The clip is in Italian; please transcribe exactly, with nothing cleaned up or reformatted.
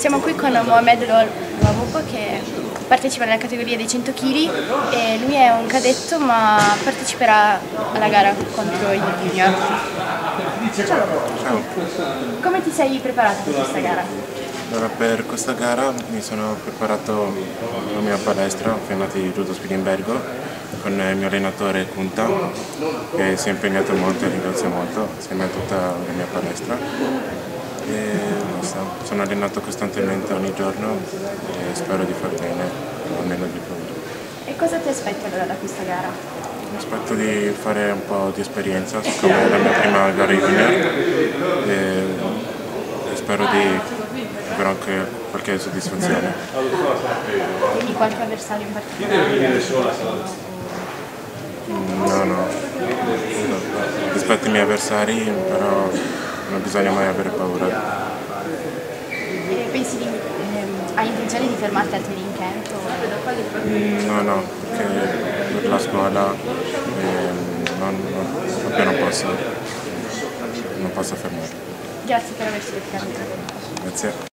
Siamo qui con Mohamed Louabouk che partecipa nella categoria dei cento chili e lui è un cadetto ma parteciperà alla gara contro i junior. Ciao. Ciao. Come ti sei preparato per questa gara? Allora, per questa gara mi sono preparato la mia palestra, Fiammati Judo Spilimbergo, con il mio allenatore Kunta, che si è impegnato molto e ringrazio molto, assieme a tutta la mia palestra. E basta. Sono allenato costantemente ogni giorno e spero di far bene, almeno di più. E cosa ti aspetti allora da questa gara? Mi aspetto di fare un po' di esperienza, siccome è la mia prima gara junior, e spero di avere anche qualche soddisfazione. Quindi qualche avversario in particolare? No, no. Rispetto ai miei avversari, però non bisogna mai avere paura. E pensi di, ehm, hai intenzione di fermarti altri in camp? No, no, perché per la scuola eh, non, non, proprio non posso, non posso fermare. Grazie per averci detto. Grazie.